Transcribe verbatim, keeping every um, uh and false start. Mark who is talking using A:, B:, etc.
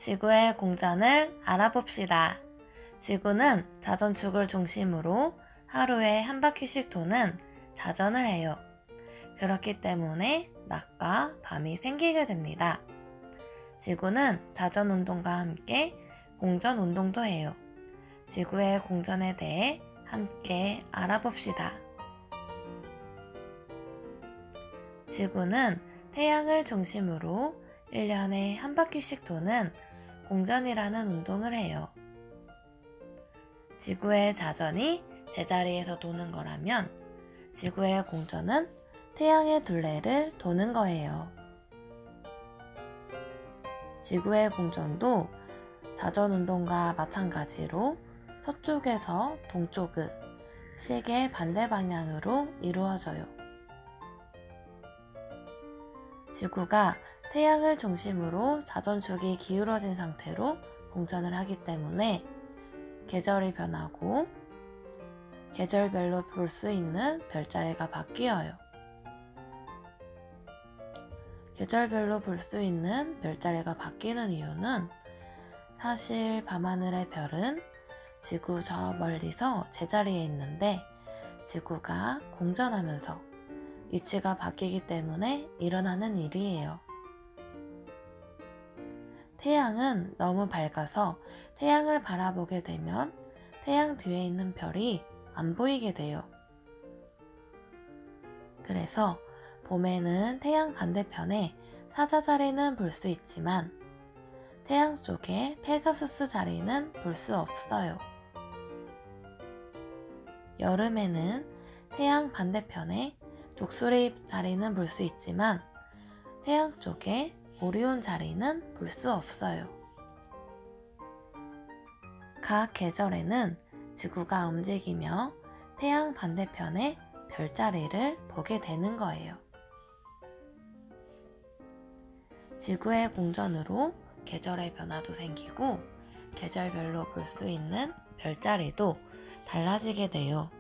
A: 지구의 공전을 알아봅시다. 지구는 자전축을 중심으로 하루에 한 바퀴씩 도는 자전을 해요. 그렇기 때문에 낮과 밤이 생기게 됩니다. 지구는 자전운동과 함께 공전운동도 해요. 지구의 공전에 대해 함께 알아봅시다. 지구는 태양을 중심으로 일 년에 한 바퀴씩 도는 공전이라는 운동을 해요. 지구의 자전이 제자리에서 도는 거라면 지구의 공전은 태양의 둘레를 도는 거예요. 지구의 공전도 자전운동과 마찬가지로 서쪽에서 동쪽의 시계 반대 방향으로 이루어져요. 지구가 태양을 중심으로 자전축이 기울어진 상태로 공전을 하기 때문에 계절이 변하고 계절별로 볼 수 있는 별자리가 바뀌어요. 계절별로 볼 수 있는 별자리가 바뀌는 이유는 사실 밤하늘의 별은 지구 저 멀리서 제자리에 있는데 지구가 공전하면서 위치가 바뀌기 때문에 일어나는 일이에요. 태양은 너무 밝아서 태양을 바라보게 되면 태양 뒤에 있는 별이 안 보이게 돼요. 그래서 봄에는 태양 반대편에 사자자리는 볼 수 있지만 태양 쪽에 페가수스 자리는 볼 수 없어요. 여름에는 태양 반대편에 독수리 자리는 볼 수 있지만 태양 쪽에 오리온 자리는 볼 수 없어요. 각 계절에는 지구가 움직이며 태양 반대편에 별자리를 보게 되는 거예요. 지구의 공전으로 계절의 변화도 생기고 계절별로 볼 수 있는 별자리도 달라지게 돼요.